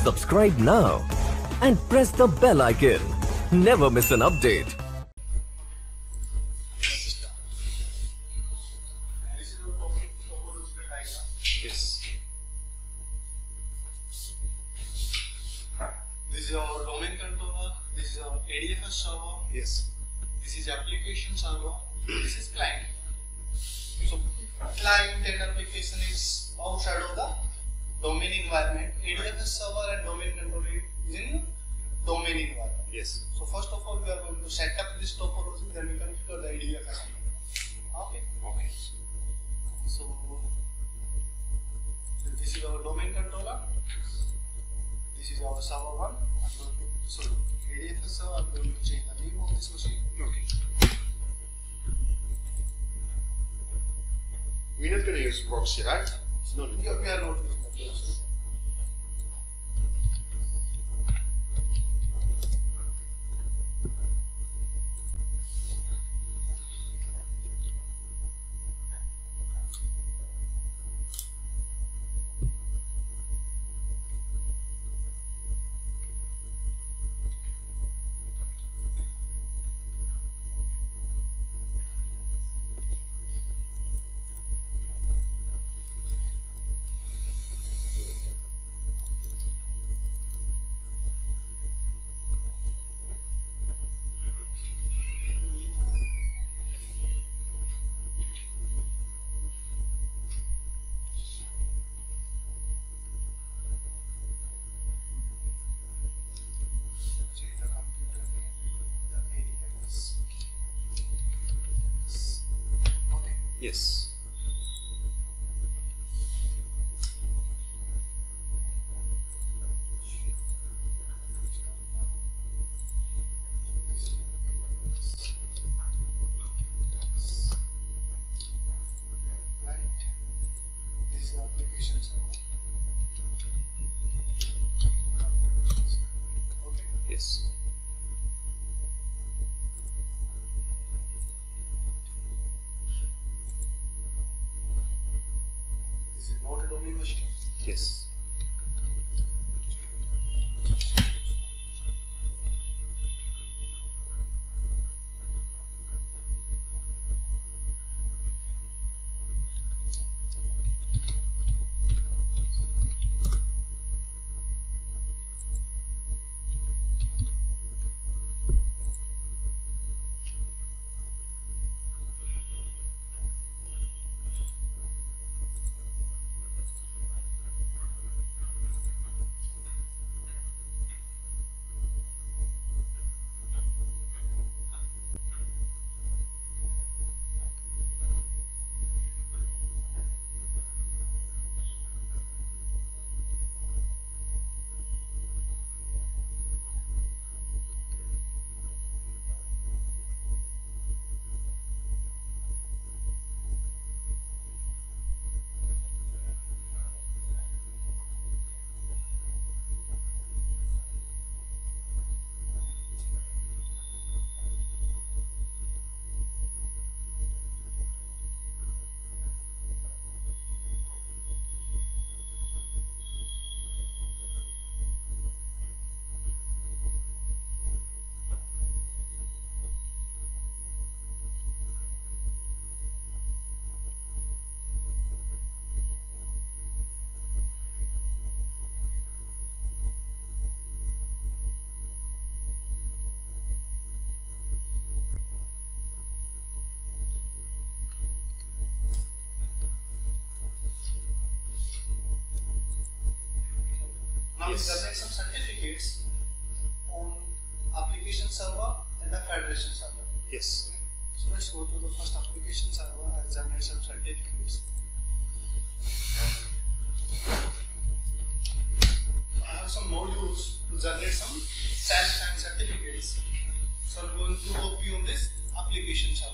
Subscribe now and press the bell icon. Never miss an update. Yes. This is our domain controller. This is our ADFS server. Yes. This is application server. This is client. So client and application is outside of the domain environment. ADFS server and domain controller is in domain environment. Yes. So first of all, we are going to set up this topology, then we configure the ADFS. Okay. Okay. So this is our domain controller. This is our server one. So ADFS server, I'm going to change the name of this machine. Okay. We're not going to use proxy, right? It's not. Yeah, we are not using the proxy. Yes. This is the application server. Okay. Yes. This is not a domain machine. Yes. Now we generate some certificates on application server and the federation server. Yes. So let's go to the first application server and generate some certificates. I have some modules to generate some self-signed certificates. So I'm going to copy on this application server.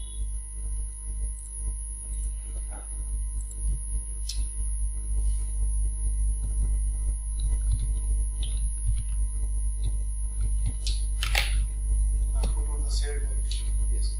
Yes.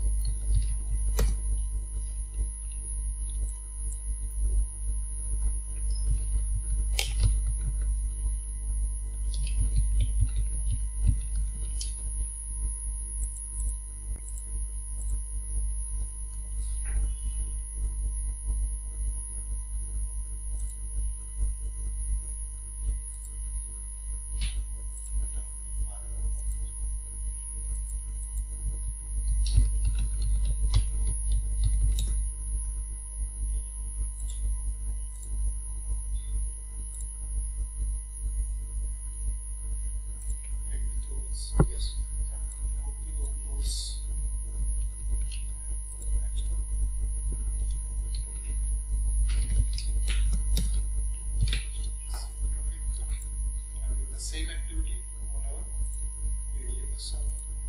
same activity on our ADFS server.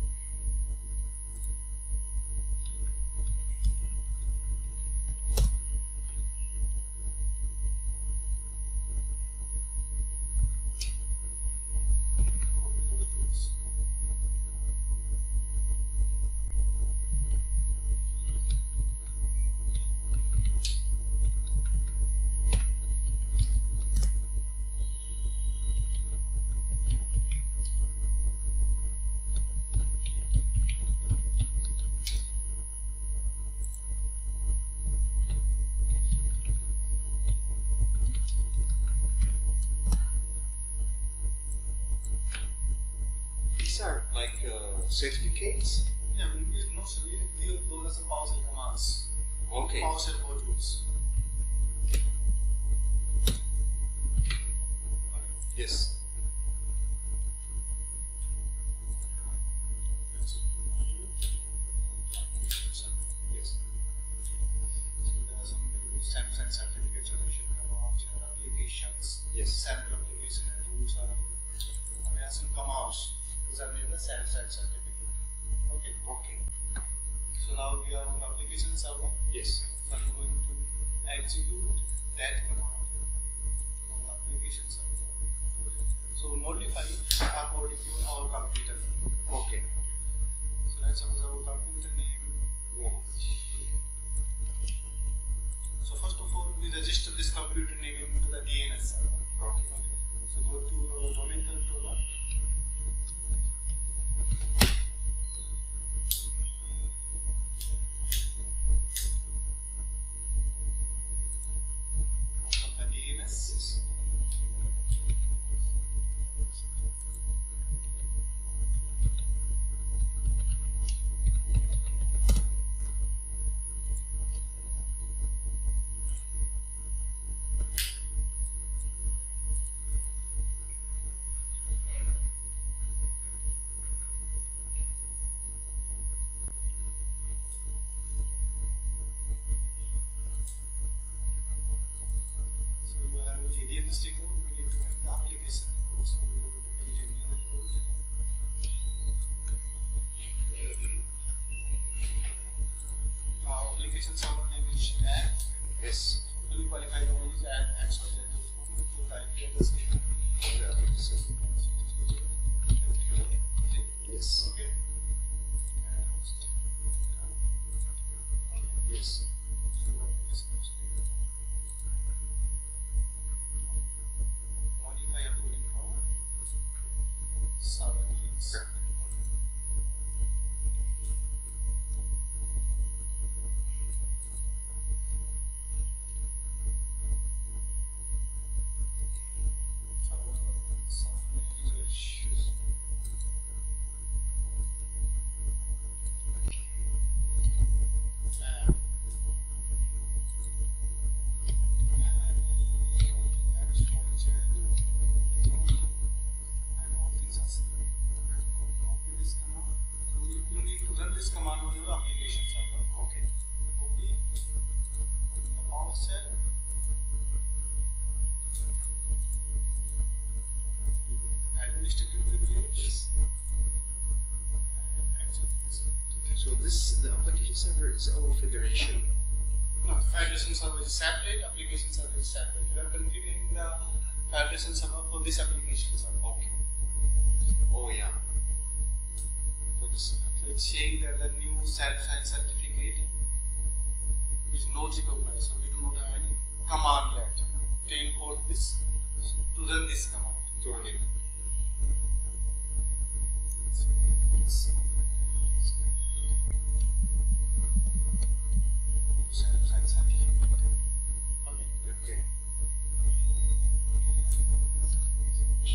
These are like certificates. Yeah, those are some PowerShell commands. Okay. PowerShell modules. Yes. Yes. So there are some stamps and certificates generation commands and applications. Yes. Sample application and rules are. And there are some commands. Those are made the stamps and certificate. Okay. Okay. So now we are on the application server. Yes. So I'm going to execute that command on the application server. So modify according to our computer name. Okay. So let's suppose our computer name. So first of all, we register this computer name into the DNS server. Okay. So go to domain controller. Open the DNS. Yes. So you have ADFS code, we need to make the application code. So we go to engineer code. Our application server name is add. Yes. So fully qualified domain is add XYZ. So type here the same. Yes. Okay. And host. Yes. So application host name. Modify according to server names. Correct. This command on your application server. Okay. Copy the PowerShell. Administrative privilege. Yes. Exit this. So the application server is our federation. No, federation server is separate, application server is separate. We are configuring the federation server for this application server. Okay. Oh yeah. For this. So it's saying that the new self-signed certificate is not recognized, so we do not have any command yet to import this, to run this command. To run it. So it's self-signed certificate. Okay. Okay.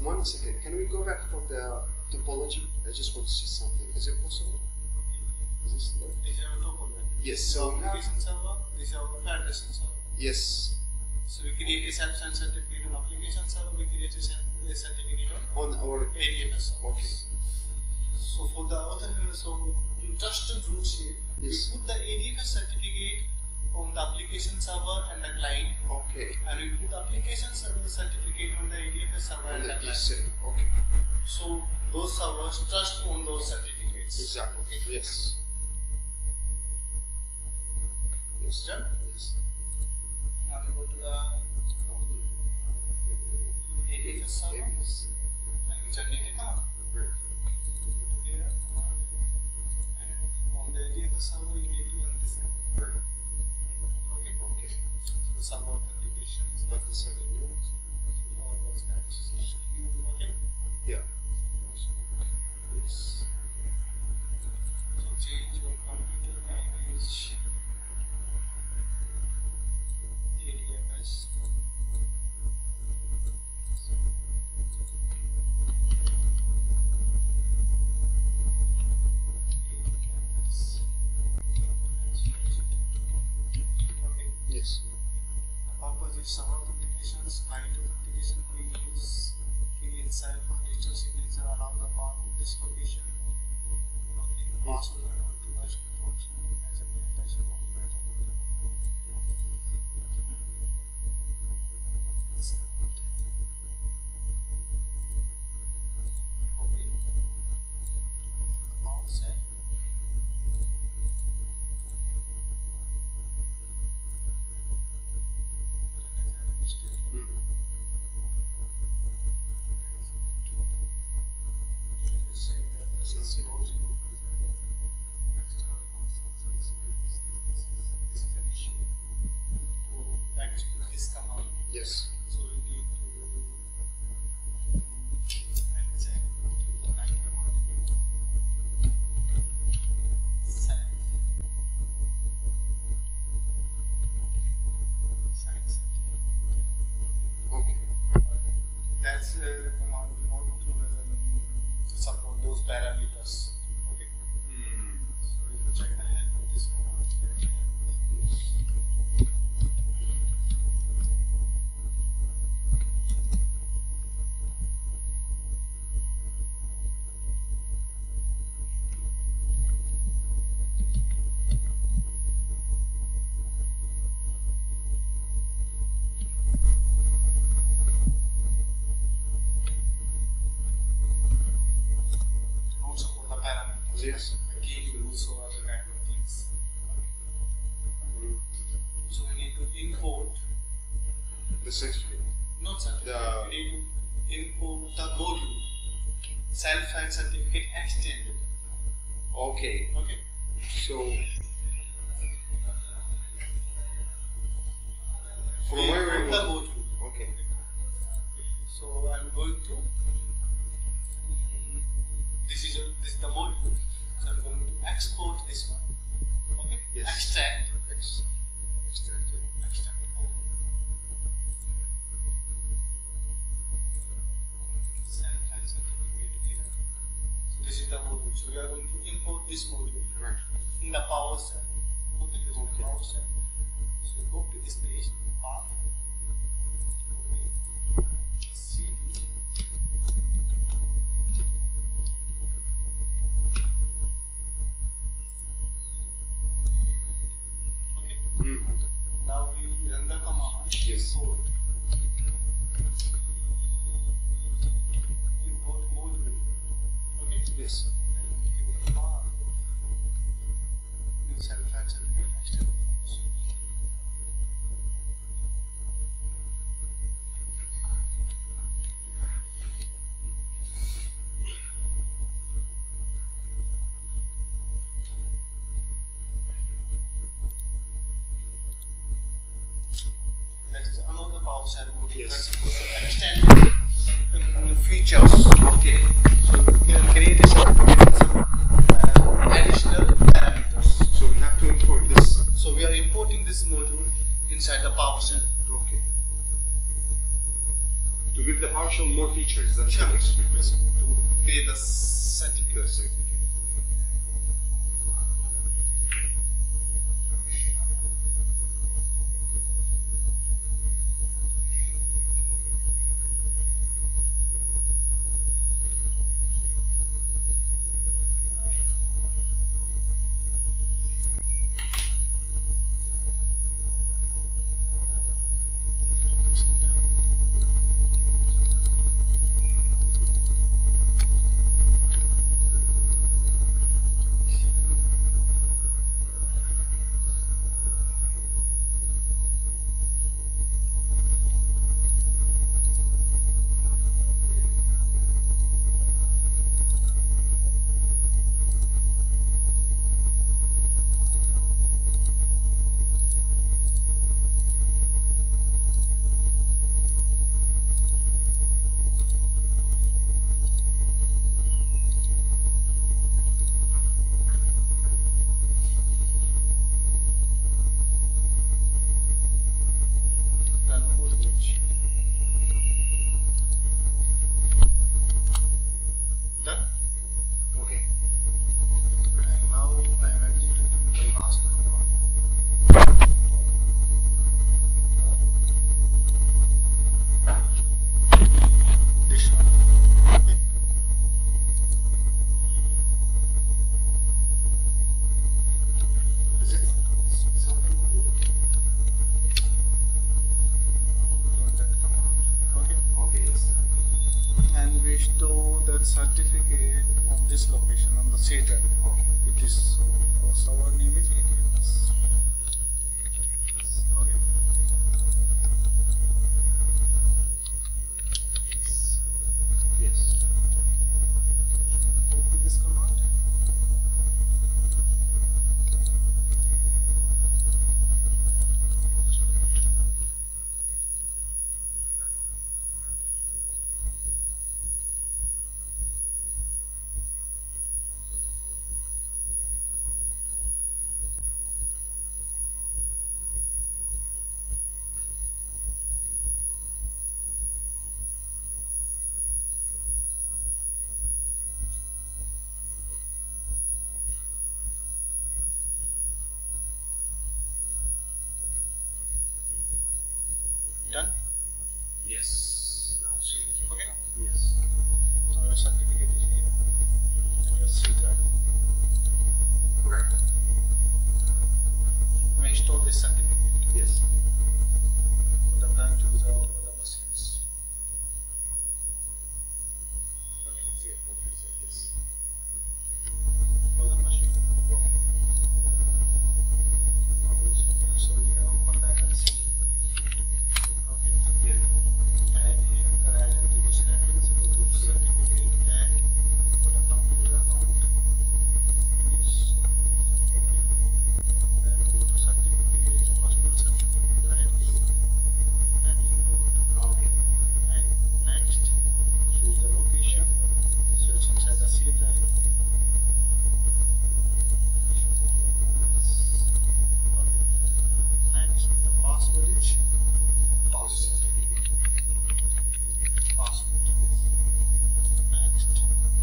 1 second. Can we go back from the topology? I just want to see something. Is it possible? Is this This is our topology. Yes. This is So our now, application server. This is our addressing server. yes. So we create a self-signed certificate on application server. We create a certificate On our ADFS server. okay. So for the authentication, so to trusted roots here, Yes. we put the ADFS certificate on the application server and the client, Okay. and we put the application server certificate on the ADFS server On and the the client. okay. So those servers trust on those certificates. Exactly. Okay. Yes. Yes. Done? Yes. Now we go to the ADFS server Yes. and we generate a command. Right. Go to here, command, and on the ADFS server you need to run this command. Right. Okay. Okay. So the server authentication is But the second unit. all those guys. Okay. Yeah. Yes. So change your computer language ADFS. Okay. Yes. Purpose is server authentications, client authentication, we use key inside for digital signature, allow the path of this location. Okay. Password control to the function as a plain text document. Okay. Power set. Mm. Yes. So we need to check the line command sign Okay. that's the command we want to support those parameters. Okay. So if you check the help of this command here. Don't support the parameters. Yes. The key rules or other kind of things. Okay. So we need to import, The certificate. not certificate, we need to import the module self-signed certificate extended. Okay. Okay. So from We where import we the want. module. Okay. So I'm going to this is the module. So I'm going to export this one. Okay. Yes. Extract. Extended. Extract. Self-signed certificate here. So this is the module. So we are going to import this module Right. in the power cell. Okay. This is Okay. the power cell. So go to this page. Path. Copy. CD. Okay. Mm. Now we run the command. Yes. Import module. Okay. Yes. Then we give the path. New self-signed certificate extended. That is another power cell module. Yes. That's supposed to extend features. Okay. So you can create a certificate with some additional parameters. So we have to import this. So we are importing this module inside the power cell. Okay. To give the partial more features. That's Yeah. basically To pay the certificate. Certificate on this location on the C drive, which is our server name is ADFS. Okay. yes. Copy this command. Done? Yes. Now see. Okay. Yes. So your certificate is here and your C drive. Okay. We install this certificate Yes. for the current user or for the machines. Okay. Yes. For the machine. So you can open the MNC. Okay. Yeah. Add here, add and use reference, go to certificate, add for the computer account. Finish. Okay. Then go to certificate, personal certificate, right click and import. Okay. And next, choose the location, search inside the C drive. Next, the password is password. Password. Next.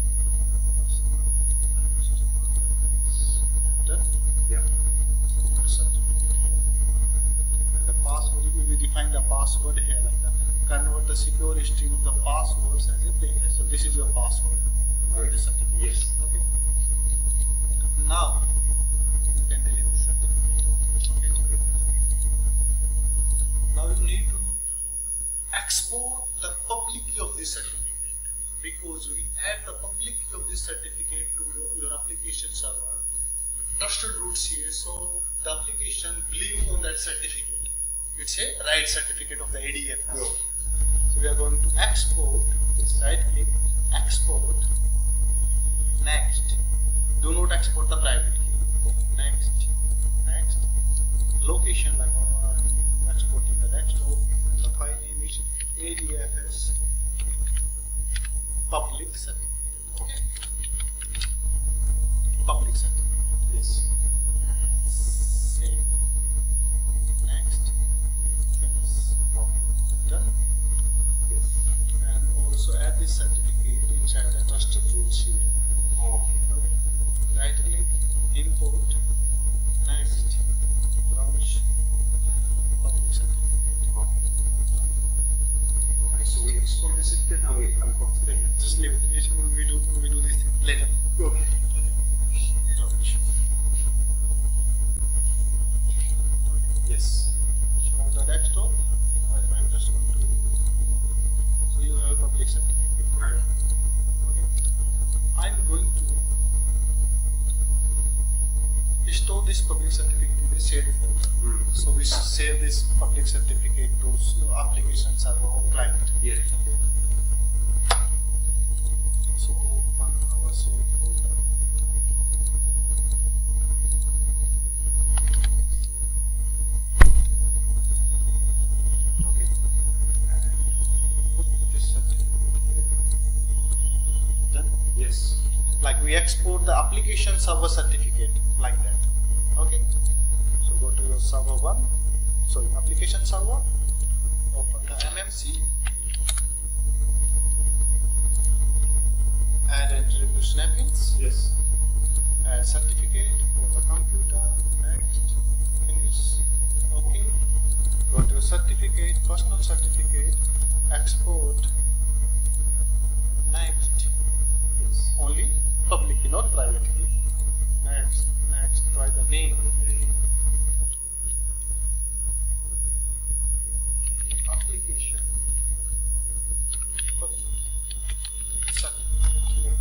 Done. Yeah. Your certificate here. And the password, we define the password here like that. Convert the secure string of the passwords as a plain. So this is your password for the certificate. Yes. Okay. Now you can delete the certificate. Okay. Now you need to export the public key of this certificate, because we add the public key of this certificate to your application server, trusted roots here, so the application believe on that certificate. It's a right certificate of the ADFS. No. So we are going to export, right click, export, next. Do not export the private key. Next, next. Location, like I'm exporting the desktop, and the file name is ADFS public certificate. Okay. Public certificate. Yes. Save. Next. Finish. Okay. Done. Yes. And also add this certificate inside the trusted root CA. Okay. Right click, import, next, browse, public certificate. Okay, so we export the certificate and we import the data. Just leave it. We do this thing later. Okay. Browse. Yes. So on the desktop, I'm just going to. So you have a public certificate. Right. Okay. I'm going to store this public certificate in a shared folder. So we save this public certificate to application server or client. Yes. Okay. So open our shared folder. Okay. And put this certificate here. Done? Yes. Like we export the application server certificate like that. Okay. So go to your server 1. So application server. Open the MMC. Add and remove snappings. Yes. Add certificate for the computer. Next. Finish. Okay. Go to your certificate, personal certificate. Export. Next. Yes. Only publicly, not privately. Next. Try the name. Application. Public. Certificate.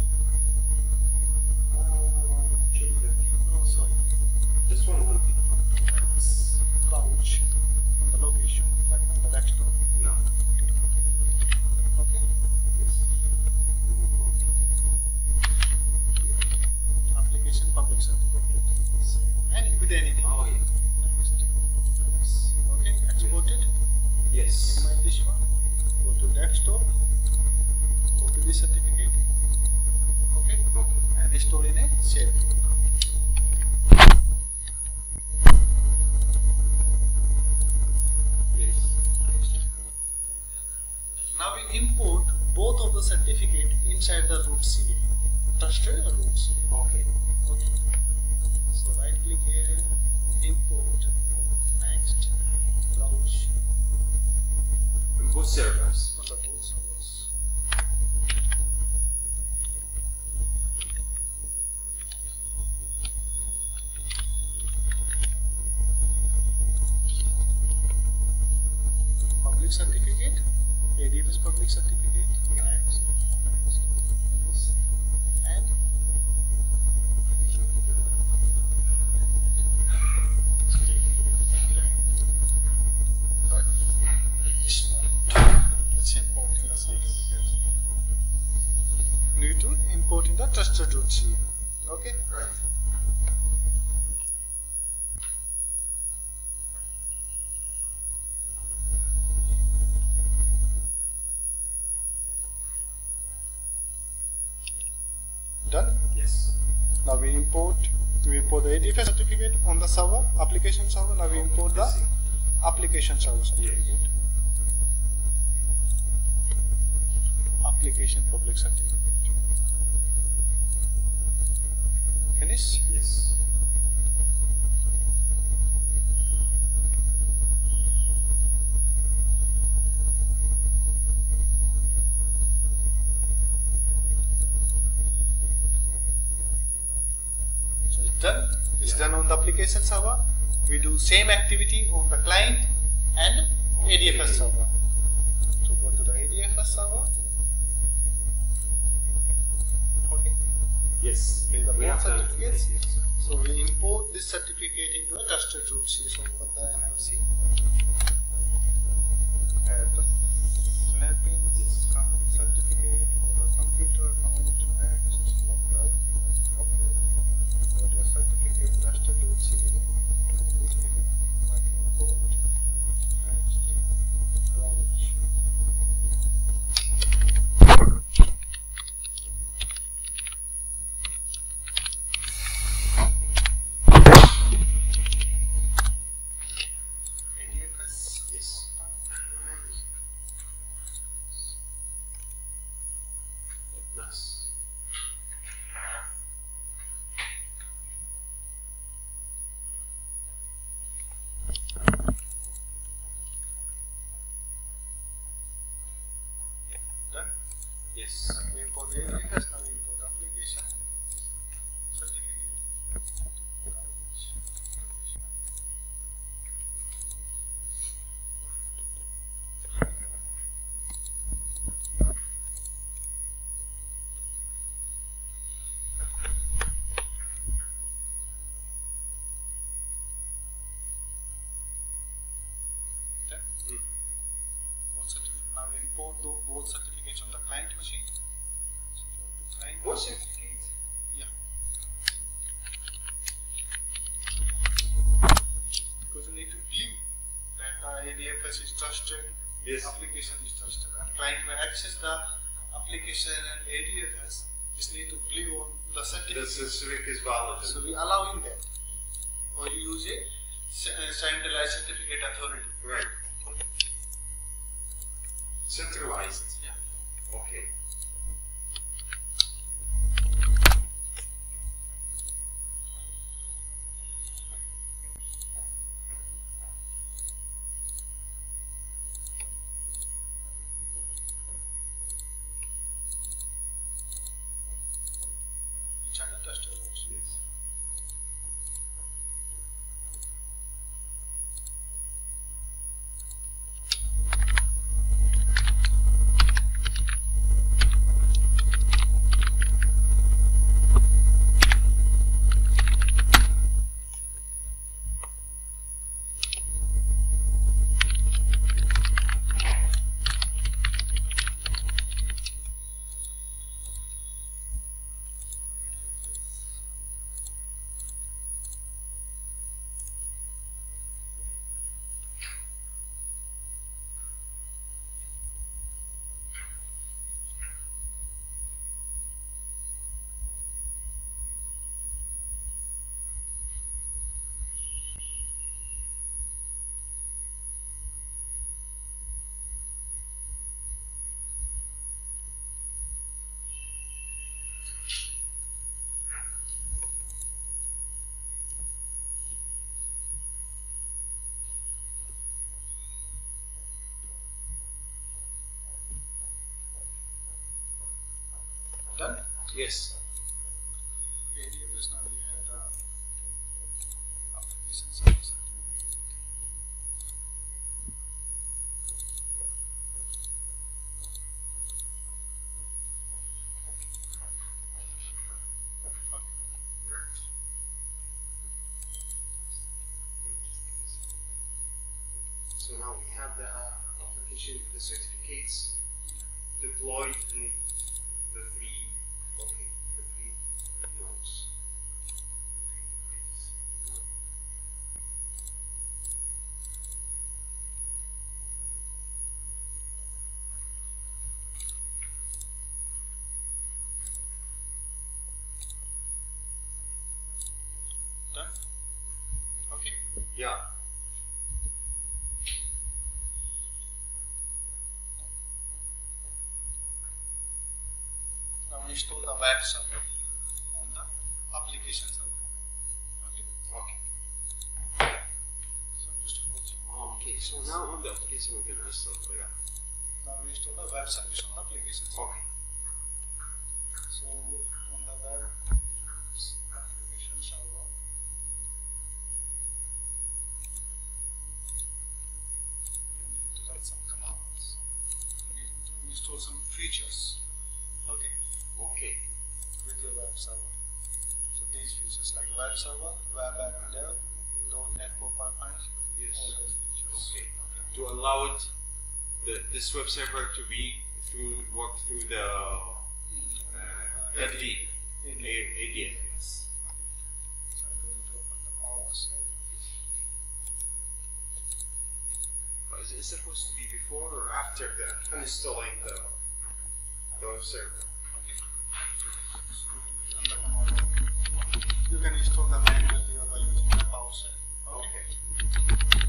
Change that. Oh, sorry. This one will be. Crouch on the location, like on the desktop. No. Okay. Yes. Application public certificate. And with anything. Oh yeah. Next. Yes. Okay. Exported. Yes. Minimize this one. Go to desktop. Go to this certificate. Okay. Okay. And store in a shared folder. Yes. Now we import both of the certificate inside the root CA. Trusted root CA. Okay. Okay. So right click here, import, next, browse And both servers. on the both servers. Public certificate, ADFS public certificate, next, finish, and let's import in the certificate. Need to import in the trusted root CA. Okay? Right. Done? Yes. Now we import the ADFS certificate on the server, application server. Now we import the application server certificate. Application public certificate. Finish? Yes. So it's done. It's done on the application server. We do same activity on the client and ADFS server. So go to the ADFS server. Okay. Yes. Okay, the We both have done it. certificates. Yes. So we import this certificate into a trusted root CA. So for the MMC, add the snappings, certificate for the computer account, next, local, okay. Go to your certificate, trusted root CA, put in like import, next, browse. ADFS. Yes. Yes. We import the ADFS, now we import the application certificate. Now we import both certificates on the client machine. So go to client. What certificate? Yeah. Because you need to view that the ADFS is trusted, Yes. application is trusted, and client may access the application and ADFS. Just need to view on the The certificate. certificate is valid. So we allowing that, or you use a centralized certificate authority. Right. Centralized. Yeah. Okay. Which are the trusted ones. Yes. Done? Yes. ADFS now we have the application service certificate. So now we have the application, the certificates deployed in the three, okay, the three nodes. Done? Okay. Yeah. Now install the web server on the application server. Okay. Okay. So just forging. Okay, so now on the application we're gonna install, yeah. Now we install the web service on the application server. Okay. So on the web application server, you need to write some commands. You need to install some features. Okay. Okay. With your web server. So these features like web server, web app dev, .NET 4.5, Yes. all those features. Okay. To allow it, this web server to be work through the ADFS. Yes. So I'm going to open the power cell. Is it supposed to be before or after the installing the web server? Okay. So run the command. You can install the manually or by using the power cell. Okay.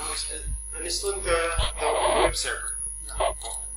I'm installing the web server. Yeah.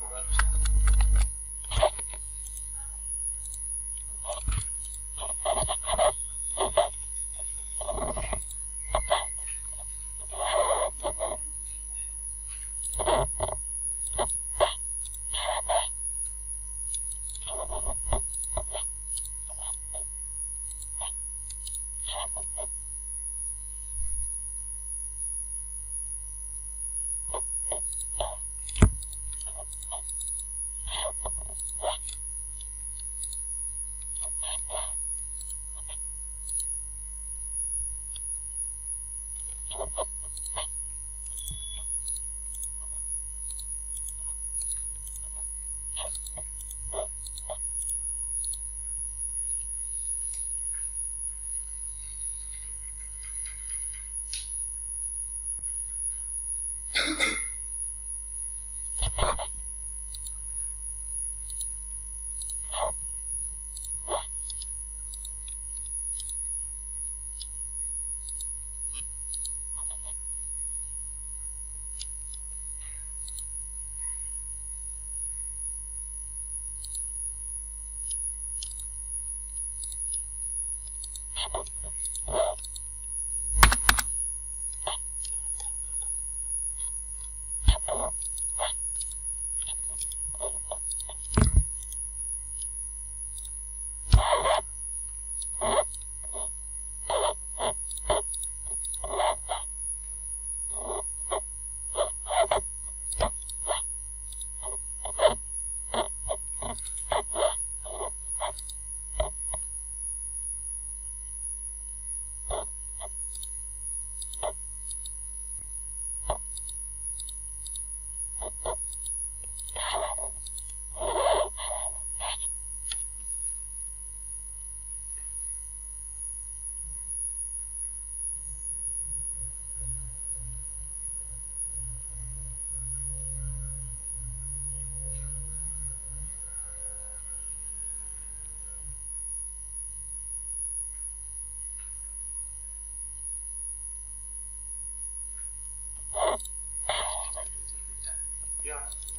Yeah.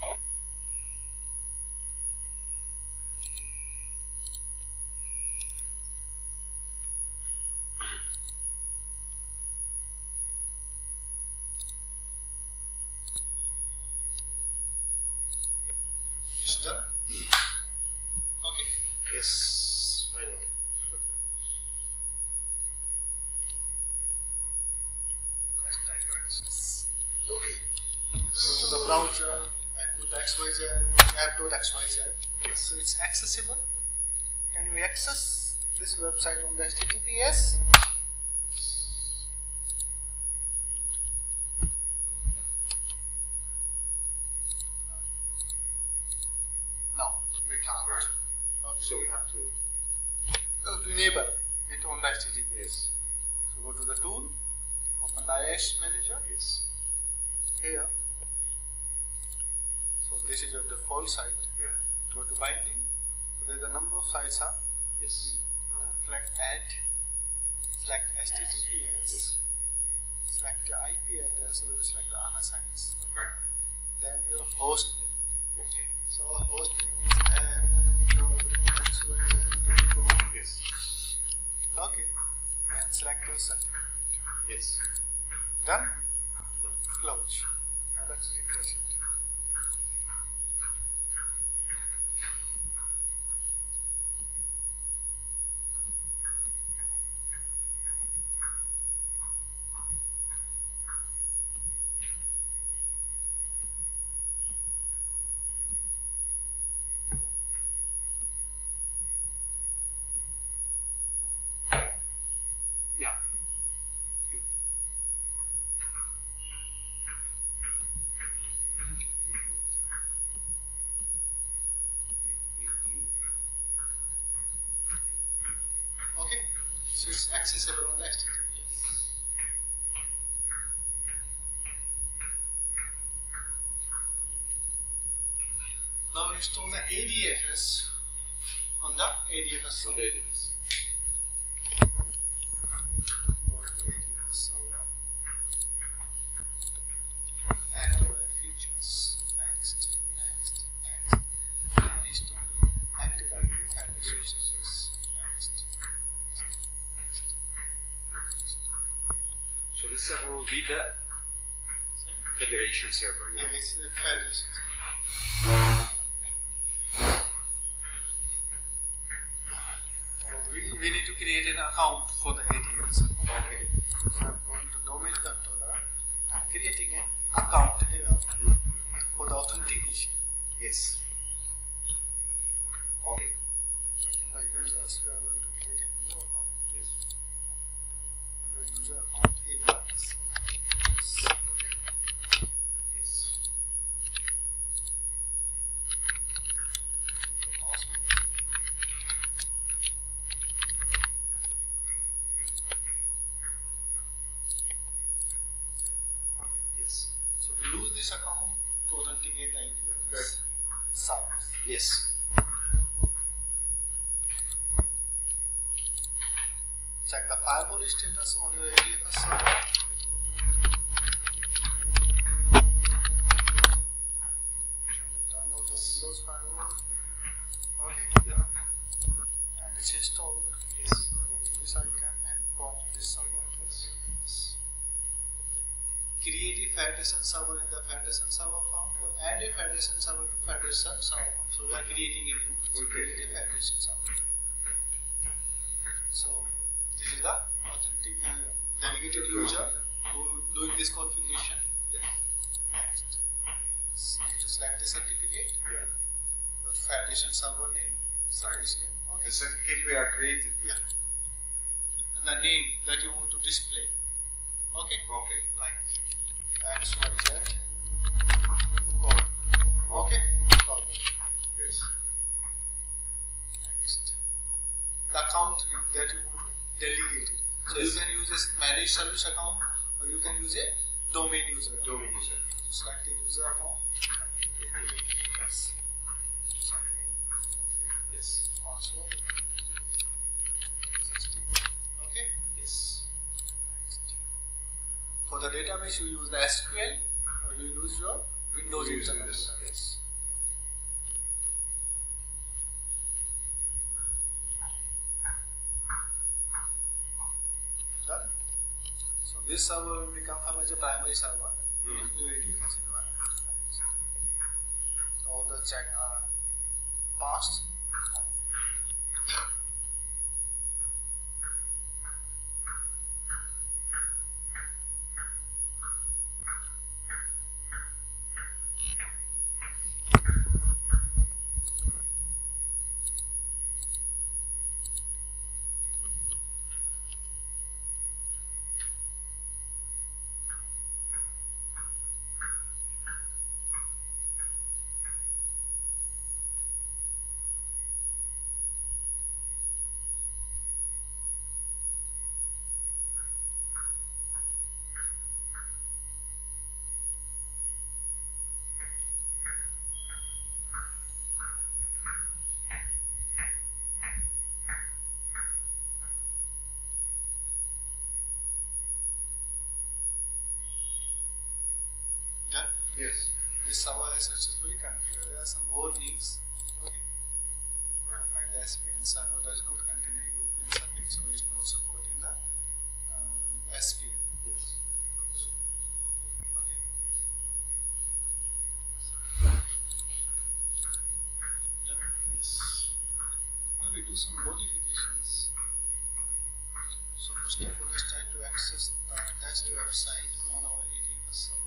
It's done. Okay. Yes, finally. Let's try to access. Okay. Go to the browser and put XYZ, app.xyz. So it's accessible. Can we access this website on the HTTPS? No, we can't. Right. Okay. So we have to. To enable it on the HTTPS. Yes. So go to the tool, open the IIS manager. Yes. Here. So this is your default site. Yeah. Go to binding. So there the number of sites are. Yes. Select add. Select HTTPS. Yes. Select your IP address. So you select the unassigned. Right. Then your host name. Okay. So our host name is app.xyz.com. Yes. Okay. And select your certificate. Yes. Done? Close. Now let's refresh it. Yeah. Okay. So it's accessible on the HTTPS. Now install the ADFS on the ADFS So server. there it is. Go to ADFS server. server will be the federation server. Yeah, it's the federation. We need to create an account for the ADFS. Okay. So I'm going to domain controller. I'm creating an account here for the authentication. Yes. Okay. In the users, we are going to create a new account. Yes. Under user account ADFS. Okay. Yes. The password. Yes. So we use this account to authenticate the ADFS Correct. servers. Yes. Check the firewall status on your ADFS server. Turn off the Windows firewall. Okay. Yeah. And it's installed. Yes. Go to this icon and prompt this server. Yes. Create a federation server in the federation server form or add a federation server to federation server form. So we are creating a new one. So create a federation server. So this is the authentic delegated user who doing this configuration. Yeah. Next, need to select the certificate. Yeah. Your federation server name, service name. Okay. The certificate we are created. Yeah. And the name that you want to display. Okay. Okay. Like XYZ code. Okay. Code. Yes. Next. The account name that you want to delegate it. So Yes. you can use a managed service account or you can use a domain user account. Domain user. So select a user account. Yes. Yes. Password. Okay. Yes. Next. For the database you use the SQL or you use your Windows We use Internet Windows, database. yes. Done. So this server will be confirmed as a primary server in new ADFS environment. So all the check are passed. Done. Yes. This server is successfully configured. There are some warnings. Okay. Like the SPN server does not contain a UPN suffix, so it is not supporting the SPN. Yes. Okay. Done. Yes. Now we do some modifications. So first of all, let's try to access the test website on our ADFS server.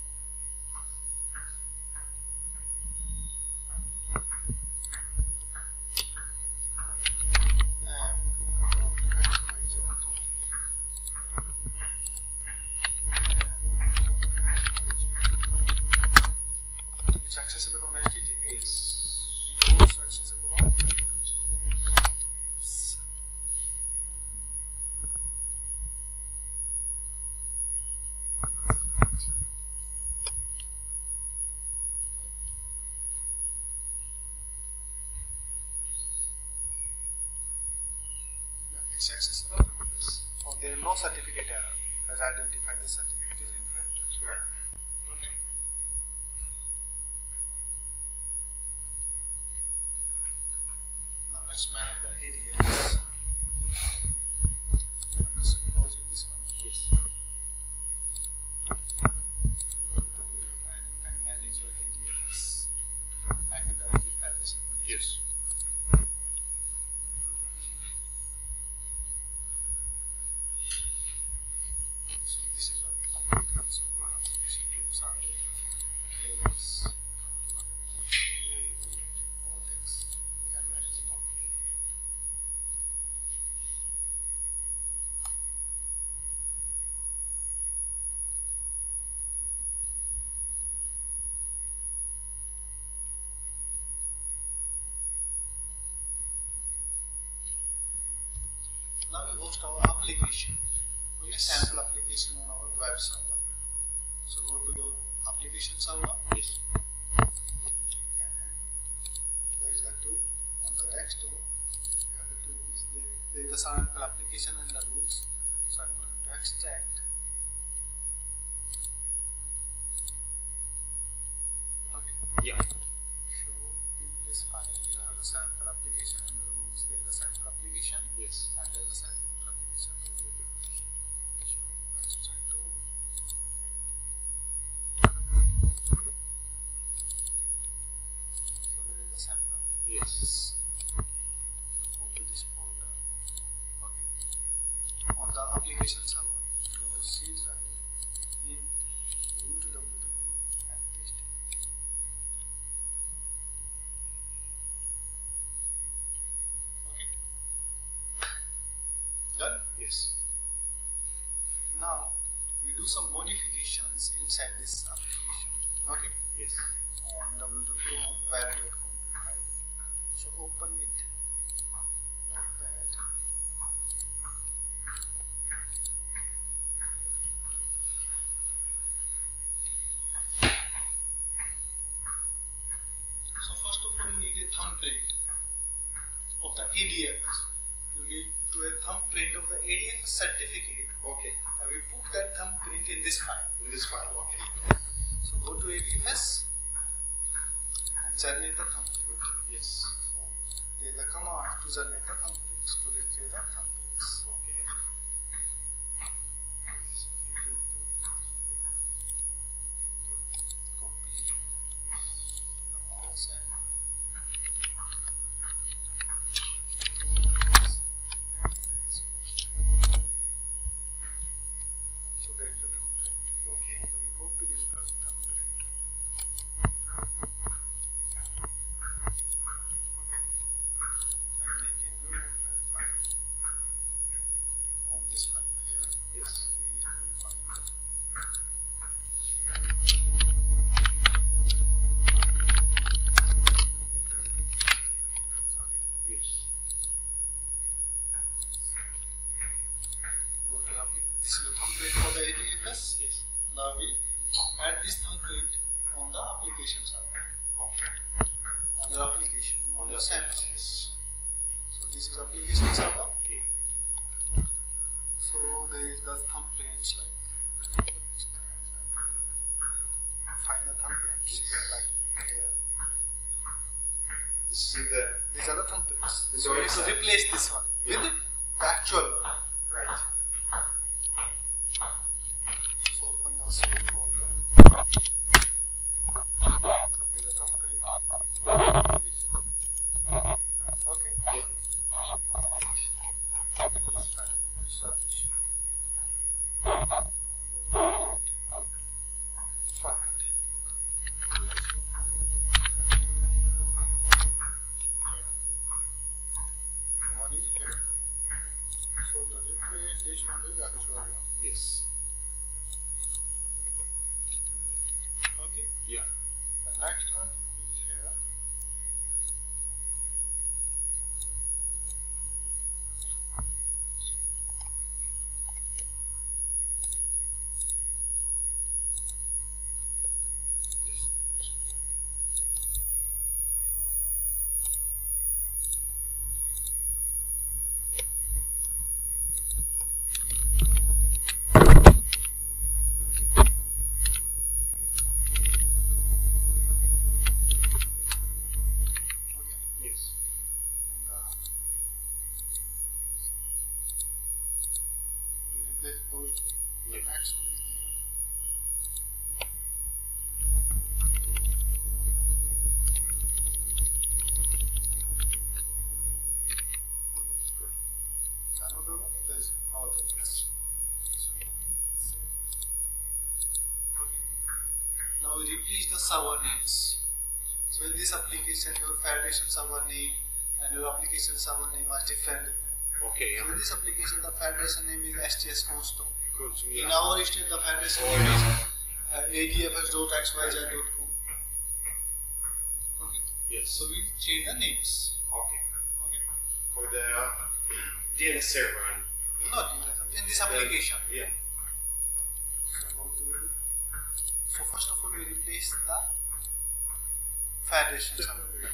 It's accessible on HTTP. Yes. It's also accessible on it's accessible. Oh, there is no certificate error. Has identified the certificate is incorrect. Right. Okay. Now let's manage the ADFS. I'm just closing this one. Yes. application. Okay, sample application on our web server. So go to your application server. Yes. And there is the tool on the desktop. You have the tools. There is the sample application and the rules. So I'm going to extract. Okay. Yeah. So in this file you have the sample application and the rules. There is the sample application. Yes. And there is the sample application. So extract tool. So there is the sample application. Yes. So go to this folder. Okay. On the application server, go to C drive in root www and paste it. Okay. Done. Yes. Now we do some modifications inside this application. Okay. Yes. On www.web.com file. So open it. Notepad. So first of all, you need a thumbprint of the ADFS. You need to a thumbprint of the ADFS certificate. Okay. I will put that thumbprint in this file. In this file. Okay. So go to ADFS and generate the thumbprint. Yes. So there is a command to generate the thumbprints, to retrieve the thumbprints. Okay. Copy. Open the mouse and so there is a thumbprint. Okay. So we copy this first thumbprint. And make a new notepad file on this file here. Yes. Create a new file. Okay. Yes. Go to this is the thumbprint for the ADFS. Yes. Now we add this thumbprint on the application server. Okay. On the application, on the sample. Yes. So this is application server. Okay. So there is the thumbprints like find the thumbprints here like here. This is in the These are the thumbprints. This So we need to website. replace this one with the actual one. right. So open your save folder. With the thumbprint. Okay. Yeah. This file research. Find. One is here. So the replace this one is actual one. Yes. Okay. Yeah. The next one is here. Yes. Okay. Yes. And we replace those two. The Yeah. next one is there. Okay. Another one, there is no other one. Yes. Okay. Now we replace the server names. So in this application, your federation server name and your application server name are different. Okay. So in this application, the federation name is STS Consto. Good. In Yeah. our state, the federation Oh, name yeah. is adfs.xyz.com. Okay. Yes. So we change the names. Okay. Okay. For the DNS server and Not DNS, in this application. Yeah. So first of all, we replace the federation server.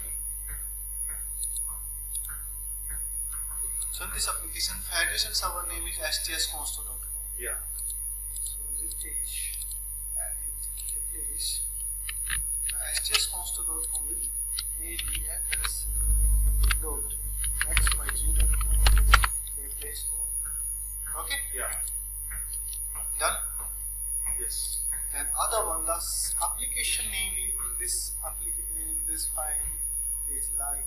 So in this application, federation server name is stsconsto.com. Yeah. So we replace stsconsto.com with adfs.xyz.com. Replace all. Okay? Yeah. Done? Yes. And other one, the application name in this file is like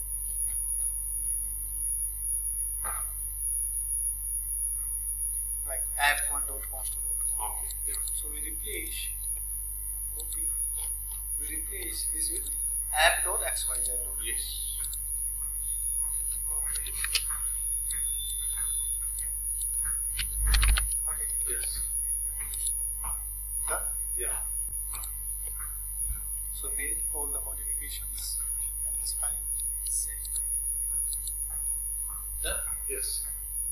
app1.consto.com. Okay. Yeah. So we replace this with app.xyz. Yes. Okay. Yes. Done? Yeah. So made all the modifications and this file save. Done? Yes.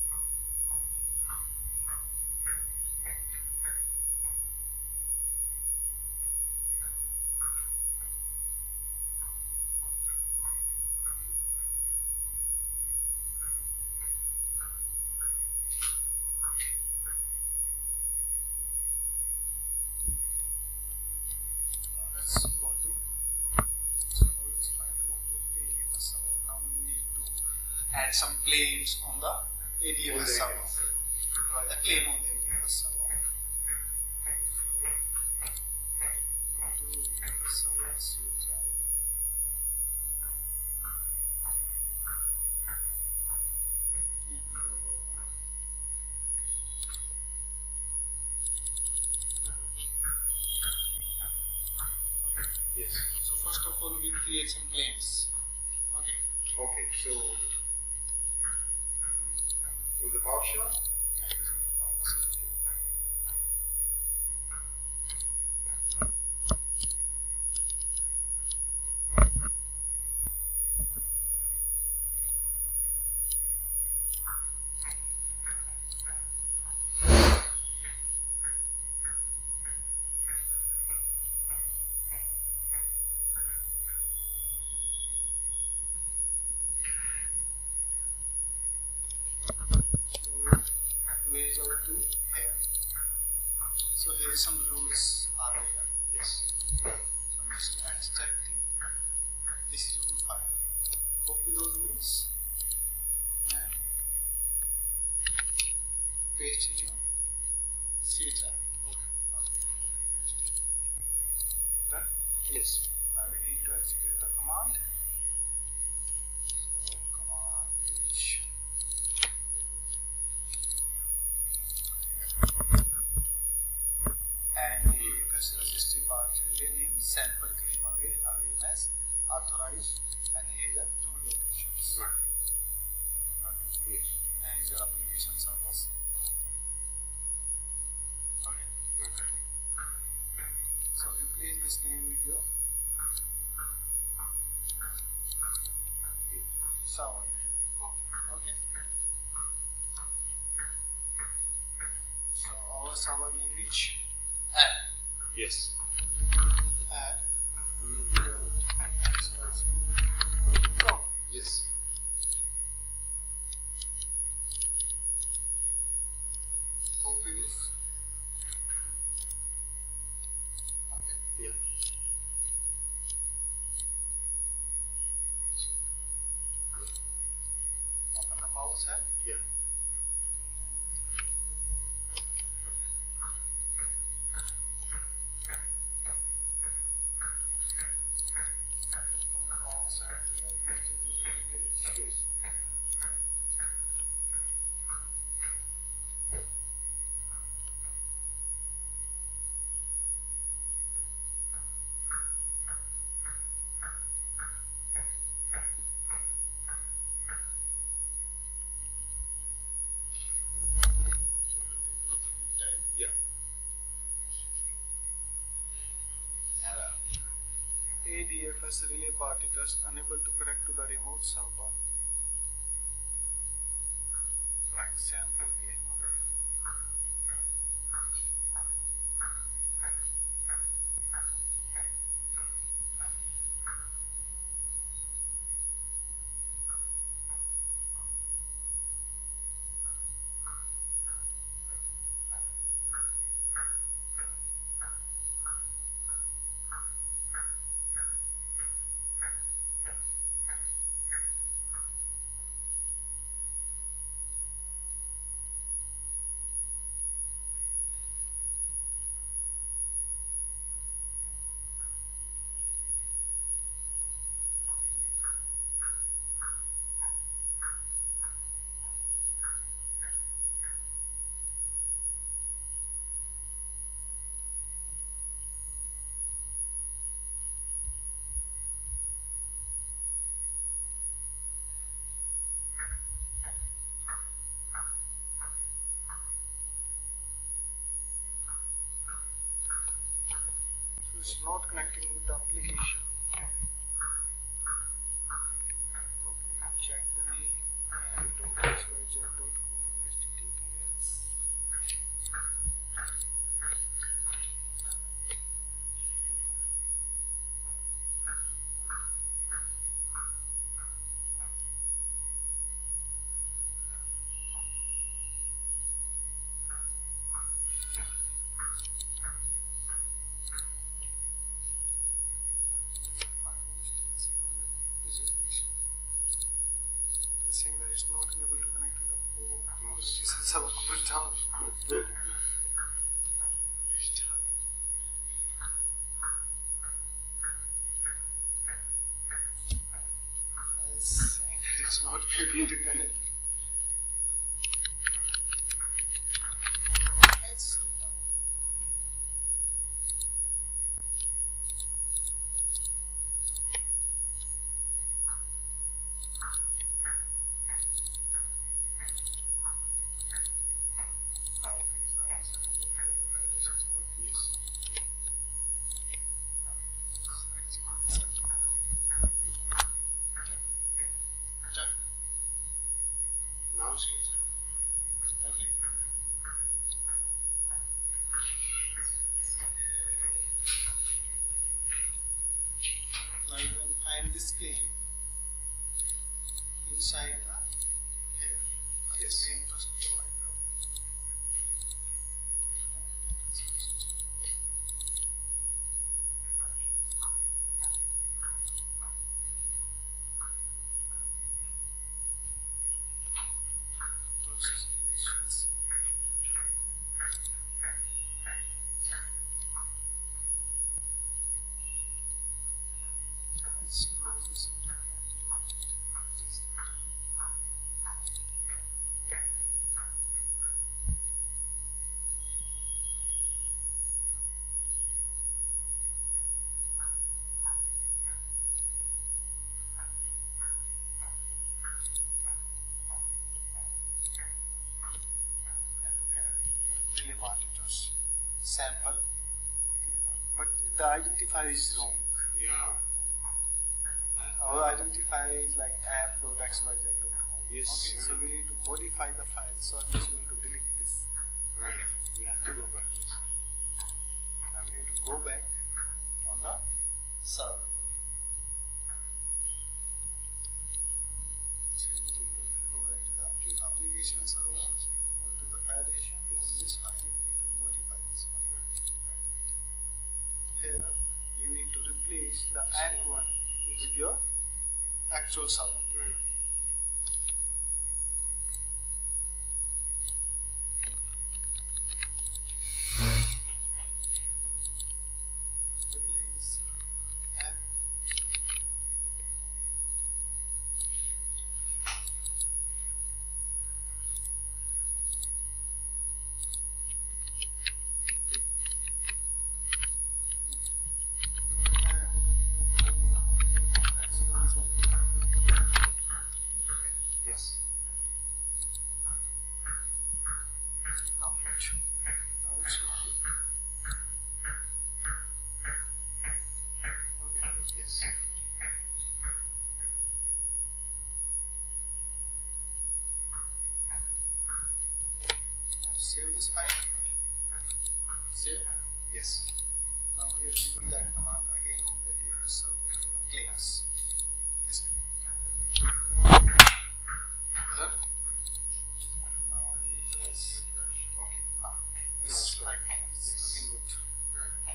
Let's go to this file, go to ADFS server. Now we need to add some claims on the ADFS server. Provide the claim on the ADFS server. Go to ADFS server, C drive. Yes. So first of all, we create some claims. Okay. Okay. So with the PowerShell. Ways over to here. So here some rules are there. Yes. So I'm just extracting this rule file. Copy those rules and paste in your C drive. Okay. Done? Yes. Now we need to execute the command. So command which and ADFS registry part relay name, sample claim awareness, authorized, and here the rule locations. Right. Okay. Yes. And is your application servers. Okay. Okay. So replace this name with your server name. Okay. So our server name which app. Yes. App. Yes. Copy this. Okay. Yeah. Open the PowerShell. Yeah. Open the PowerShell. Yes. Yeah. ADFS relay party test unable to connect to the remote server. Flag sample claim away. sample, but the identifier is wrong. Yeah. Our identifier is like app.xyz.com. Yes. Okay, so we need to modify the file. So I'm just going to delete this. Right. We have to go back. Now we need to go back on the server. So we need to go back to the application server, go to the foundation. On this file, we need to modify this file. Here, you need to replace the app one with your actual server. Right. Replace app. Yes. Now it's okay. Yes. Now save this file. Save. Yes. Now we are using that command again on the ADFS server claims. This one. Done. Now refresh. Okay. Now it's No, like it's looking good. Right.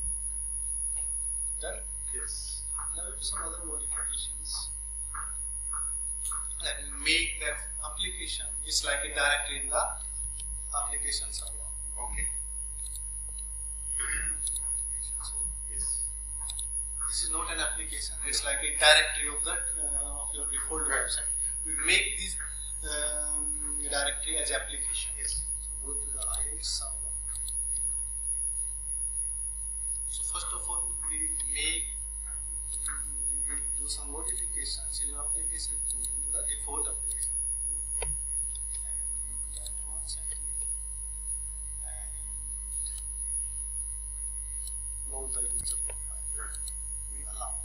Done. Yes. Now we do some other modifications. That will make that application. It's like a directory in the application server. Okay. Application server. Yes. This is not an application. It's like a directory of the of your default website. We make this directory as application. Yes. So go to the IIS server. So first of all, we do some modifications in your application to the default application. And go to the advanced activity and load the user profile. Right. We allow.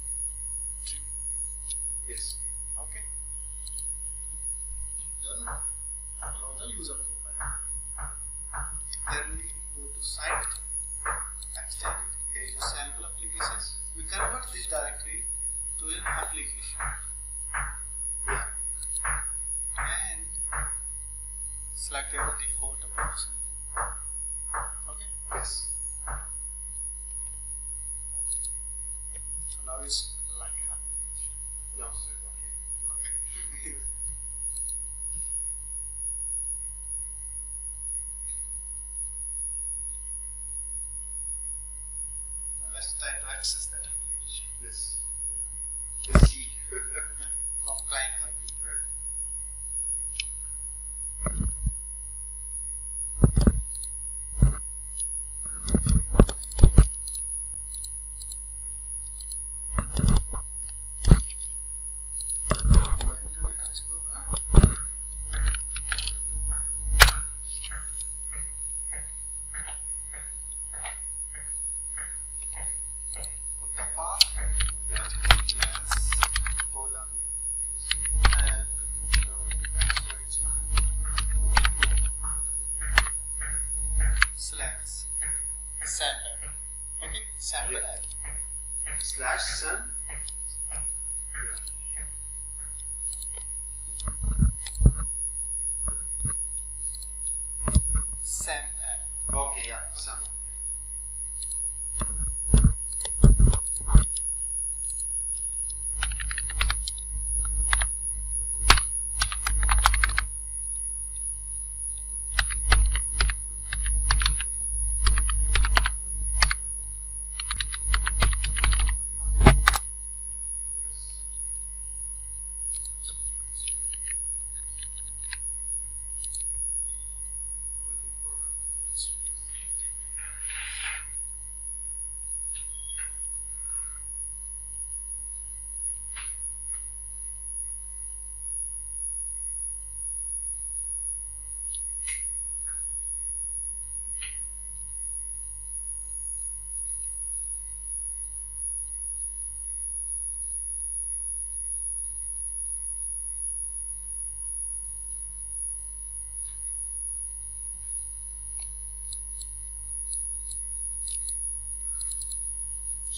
Yes. Okay. Then allow the user profile. Then we go to site, extend it. Here is your sample applications. We convert this directory to an application. And select the default application. Okay. Yes. So now it's like an application. No, sir. Okay. Okay. Now let's try to access that application Yes. Let's see. from client computer. Right. Internet Explorer. Put the path. HTTPS colon and slash sample. Okay, sample Yeah. app. Slash sun. Sam app. Okay, yeah. Sun.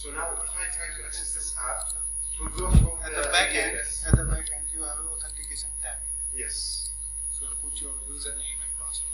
So now if I try to access this app, it will go through At the back end, ADFS. at the back end, you have an authentication tab. Yes. So put your username and password.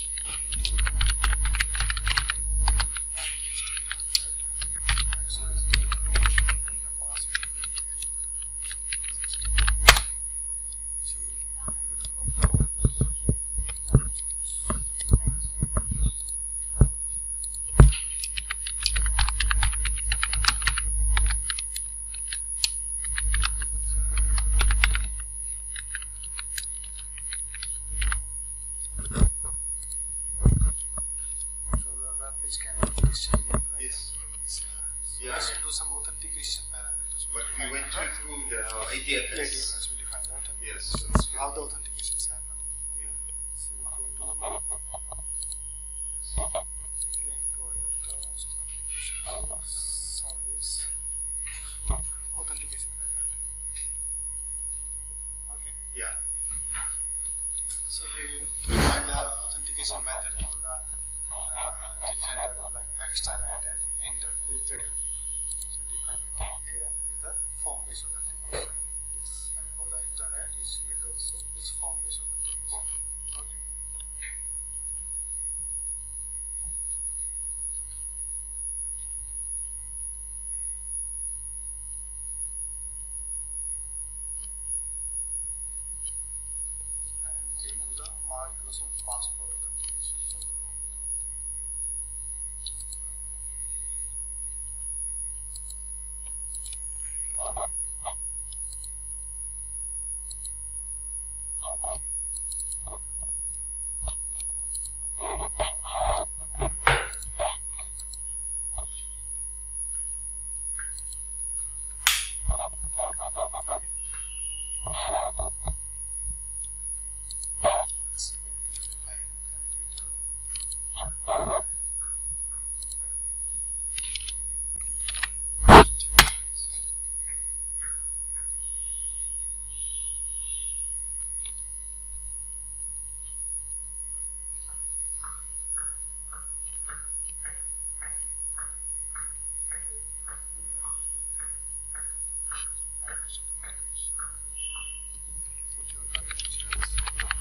Do some authentication parameters. But we went through the ADFS. ADFS, we define that. Yes. That's good. How the authentications happen. Yeah. So we go to claim provider terms, application service, authentication method. Okay. Yeah. So here you find the authentication method on the different like external and internal. So define here is the form-based authentication. And for the internet is Windows, so it's form-based authentication. Okay. And remove the Microsoft Passport authentication for the moment. Put your credentials.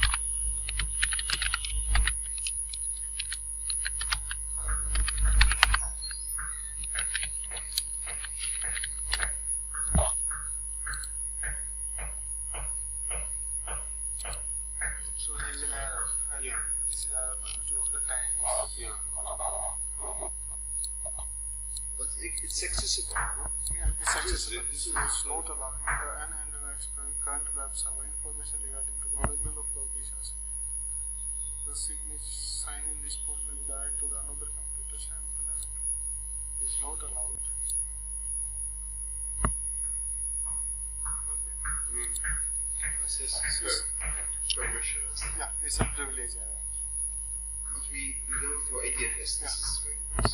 So there is an error. Yeah. This is error due to the time. Yeah. But it's accessible. Yeah, it's accessible. This is It's not allowing the unhandled current web server information regarding to the original of locations. The signature sign in response will be directed to the another computer sample is not allowed. Okay. This is permissionless. Yeah, it's a privilege error. But we go through ADFS. This Yeah. is very nice.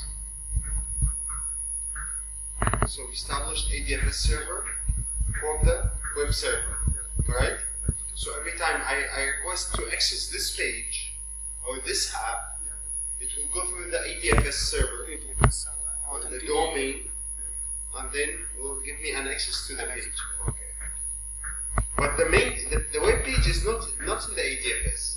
So we established ADFS server from the web server, right? So every time I request to access this page or this app, Yeah. it will go through the ADFS server, ADFS server. or the Authenticate. domain, Yeah. and then will give me an access to the An access, page. yeah. Okay. But the web page is not in the ADFS.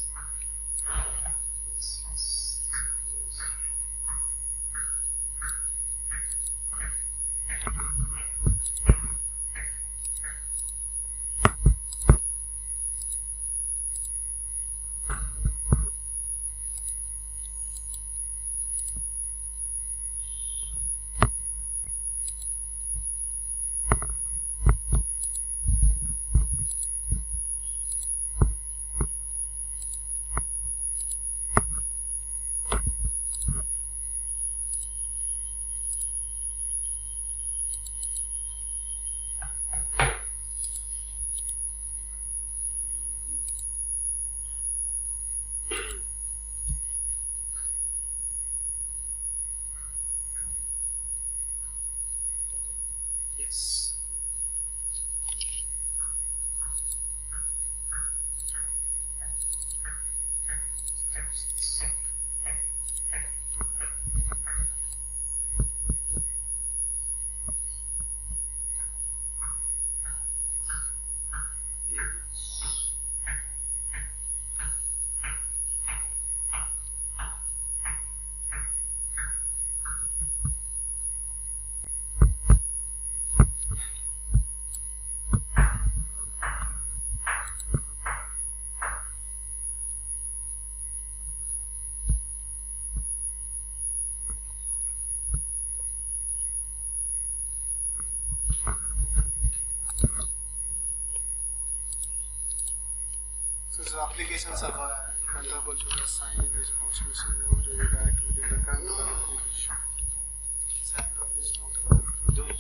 So this is application server. You can troubleshoot the sign, response machine, memory, redirect within the current application. Sign off is not allowed. Don't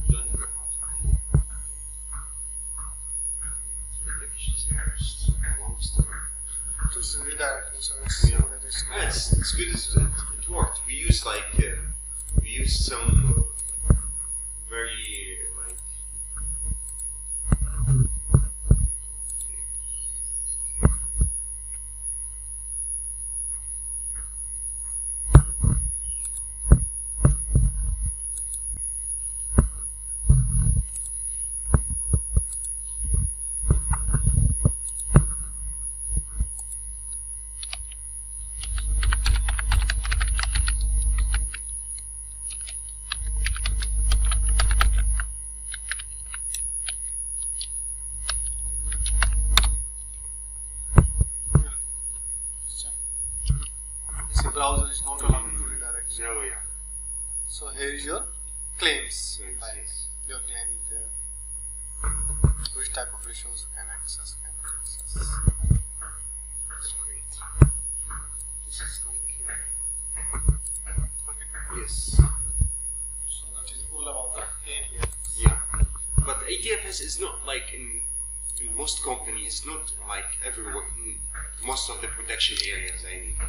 This is redirecting, so it's that it's not. it's good as it worked. We used some very like The browser is not allowed to redirect. oh yeah. So here is your claims. Claims, file. yes. Your name is there. Which type of resource can access, cannot access. That's great. This is like Okay. yes. So that is all about the ADFS. Yeah. But ADFS is not like in most companies, not like everywhere in most of the production areas I mean.